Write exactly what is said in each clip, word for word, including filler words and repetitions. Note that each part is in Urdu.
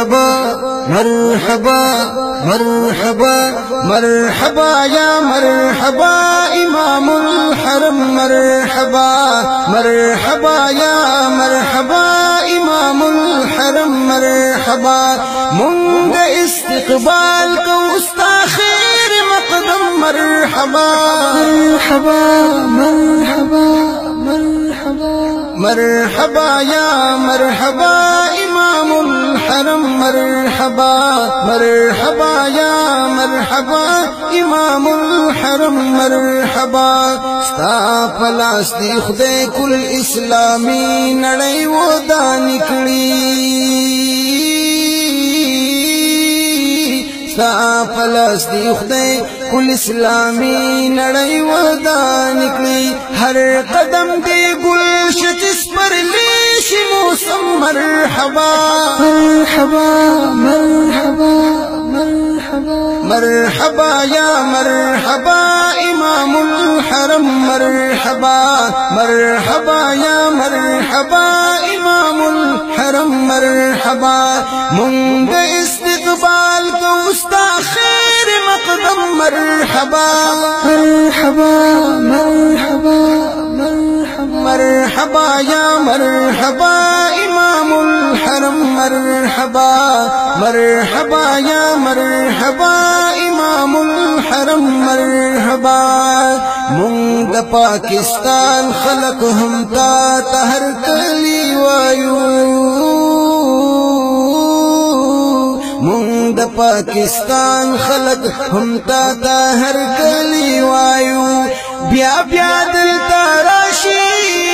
مرحبا مرحبا مرحبا مرحبا يا مرحبا إمام الحرم مرحبا مرحبا يا مرحبا إمام الحرم مرحبا منگ استقبال کو استا خیر مقدم مرحبا مرحبا مرحبا مرحبا مرحبا يا مرحبا إمام الحرم مرحبا مرحبا يا مرحبا إمام الحرم مرحبا ستا پلاس دی خدای کل اسلامی نړۍ ودان کړي ستا پلاس دی خدای کل اسلامی نړۍ ودان کړي هر قدم دی گلشت پر لیش موسم مرحبا مرحبا مرحبا مرحبا مرحبا يا مرحبا إمام الحرم مرحبا مرحبا يا مرحبا إمام الحرم مرحبا منگ استقبال کو استا خیر مقدم مرحبا مرحبا مرحبا مرحبا يا مرحبا إمام الحرم مرحبا مرحبا يا مرحبا إمام الحرم مرحبا منگ پاکستان خلق هم تا تهر کلی وایو منگ پاکستان خلق هم تا تهر کلی وایو بیا بیا دل تراشی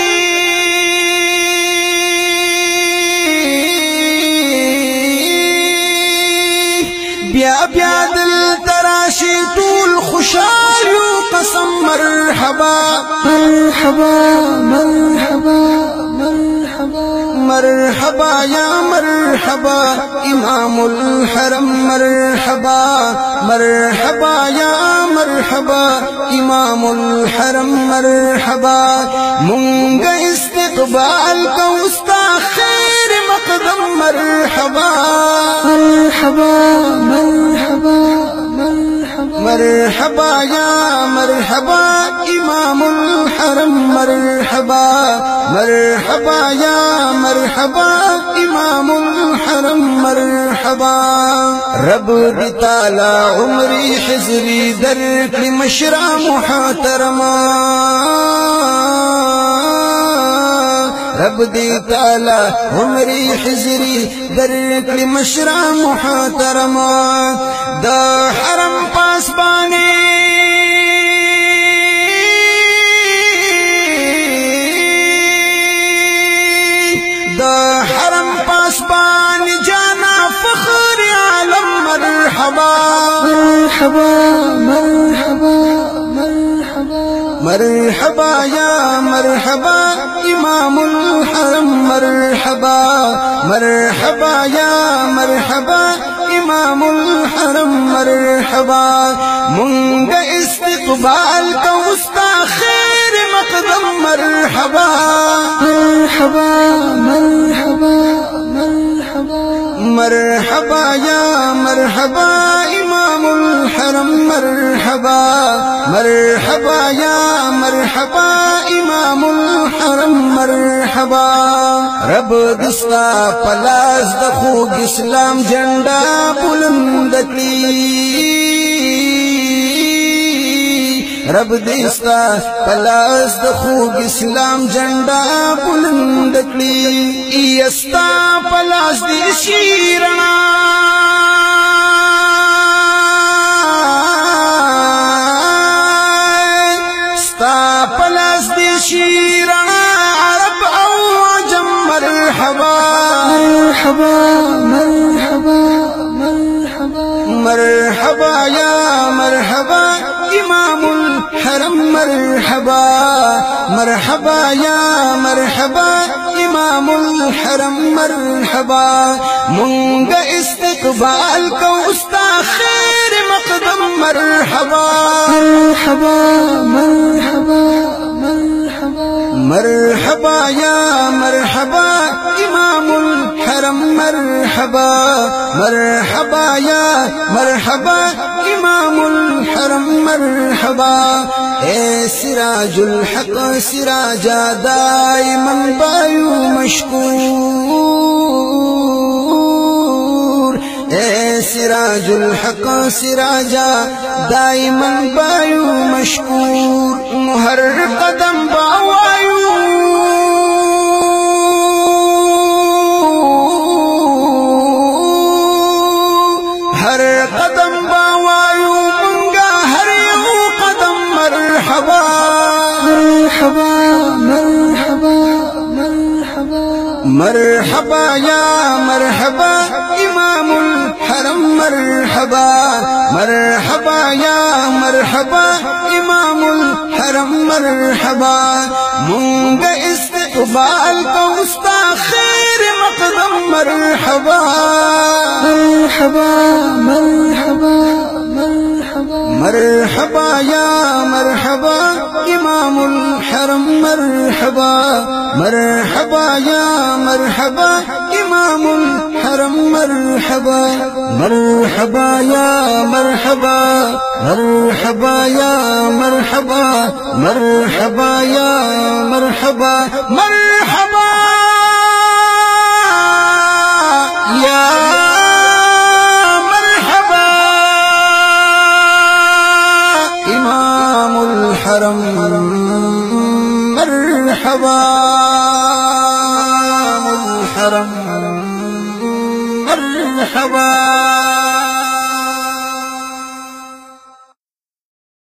بیا بیا دل تراشی طول خوشحال یو قسم مرحبا مرحبا مرحبا مرحبا مرحبا يا مرحبا إمام الحرم مرحبا مرحبا يا مرحبا إمام الحرم مرحبا منگ استقبال کو استا خیر مقدم مرحبا مرحبا مرحبا مرحبا يا مرحبا إمام الحرم مرحبا مرحبا يا مرحبا إمام الحرم مرحبا رب دی تعالی عمری حزری درک مشرع محترما رب دی تعالی عمری حزری درک مشرع محترما دا حرم پاس بانی دا حرم پاس بانی جانا فخر عالم مرحبا مرحبا مرحبا مرحبا مرحبا يا مرحبا إمام الحرم مرحبا مرحبا يا مرحبا إمام الحرم مرحبا منگ استقبال کو استا خیر مقدم مرحبا مرحبا مرحبا مرحبا مرحبا يا مرحبا إمام الحرم مرحبا مرحبا يا مرحبا إمام الحرم مرحبا رب دستا پلاس د خوږ اسلام جنډا بلند کړي رب دستا پلاس د خوږ اسلام جنډا بلند کړي ایستا پلاس د شیرنا ستا پلاس د شیرنا عرب او عجم مرحبا مرحبا مرحبا مرحبا مرحبا يا مرحبا إمام الحرم مرحبا مرحبا يا مرحبا إمام الحرم مرحبا منگ استقبال کو استا خیر مقدم مرحبا مرحبا مرحبا مرحبا مرحبا يا مرحبا إمام إمام الحرم مرحبا مرحبا يا مرحبا إمام الحرم مرحبا اے سراج الحق سراجا دائما بايو مشكور اے سراج الحق سراجا دائما بايو مشكور مهر قدم باوایو هر قدم باوایو منگا هر یو قدم مرحبا مرحبا مرحبا مرحبا مرحبا يا مرحبا إمام الحرم مرحبا مرحبا يا مرحبا إمام الحرم مرحبا منگ استقبال کوستا خير مقدم مرحبا مرحبا مرحبا مرحبا مرحبا يا مرحبا إمام الحرم مرحبا مرحبا يا مرحبا إمام الحرم مرحبا مرحبا يا مرحبا مرحبا يا مرحبا مرحبا يا مرحبا مرحبا يا مرحبا إمام الحرم مرحبا الحرم مرحبا